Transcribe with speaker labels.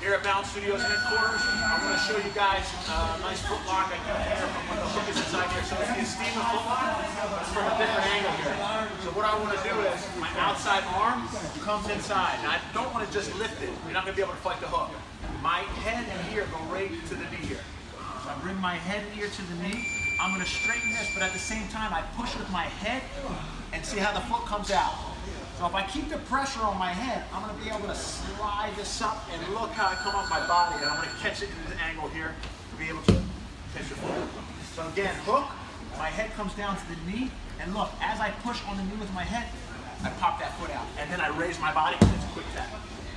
Speaker 1: here at Balance Studios headquarters. I'm going to show you guys a nice foot lock I do here from when the hook is inside here. So if you steam the foot lock, it's from a different angle here. So what I want to do is my outside arm comes inside. Now I don't want to just lift it. You're not going to be able to fight the hook. My head and ear go right to the knee here. So I bring my head and ear to the knee. I'm going to straighten this, but at the same time I push with my head and see how the foot comes out. So if I keep the pressure on my head, I'm going to be able to slide this up, and look how I come up my body, and I'm going to catch it in this angle here to be able to catch the foot. So again, hook, my head comes down to the knee, and look, as I push on the knee with my head, I pop that foot out, and then I raise my body, and it's a quick tap.